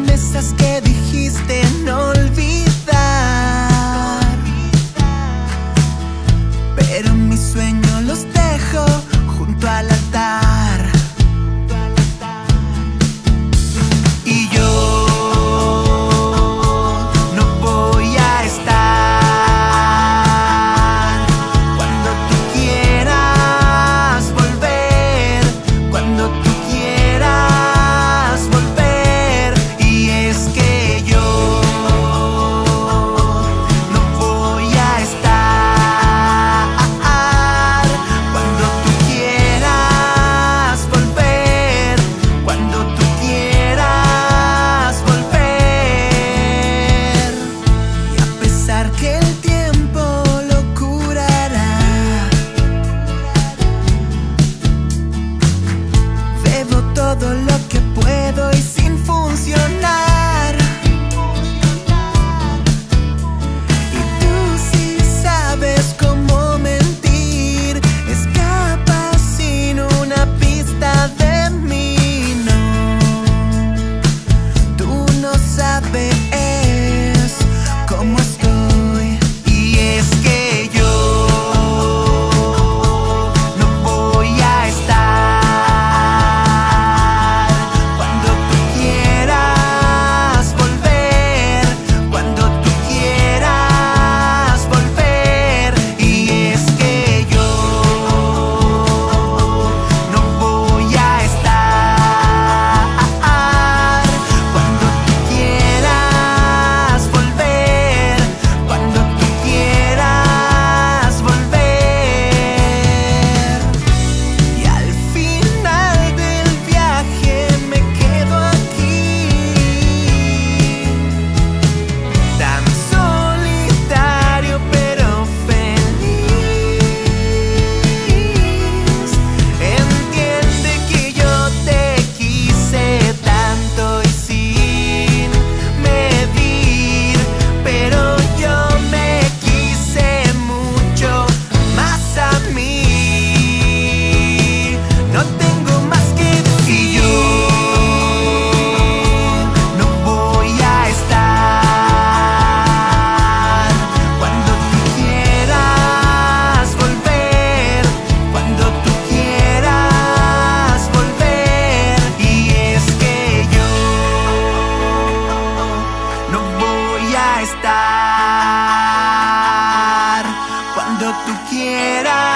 promesas que dijiste no olvidar, pero mis sueños los dejo junto al altar. Y yo no voy a estar cuando tú quieras volver, cuando tú quieras volver. Y es que yo no voy a estar cuando tú quieras volver, cuando tú quieras volver. Y a pesar que el tiempo lo curará, bebo todo lo que puedo y sin funcionar. Y tú sí sabes cómo mentir, escapas sin una pista de mí. No, tú no sabes cómo estoy. Y es que yo no voy a estar cuando tú quieras volver, cuando tú quieras volver. Y es que yo no voy a estar cuando tú quieras volver, cuando tú quieras volver. Y al final del viaje me quedo aquí, tan solitario pero feliz. Entiende que yo te quise tanto y sin medir, pero yo me quise mucho más a mí. No tengo más que decir. Y yo no voy a estar cuando tú quieras volver, cuando tú quieras volver. Y es que yo no voy a estar cuando tú quieras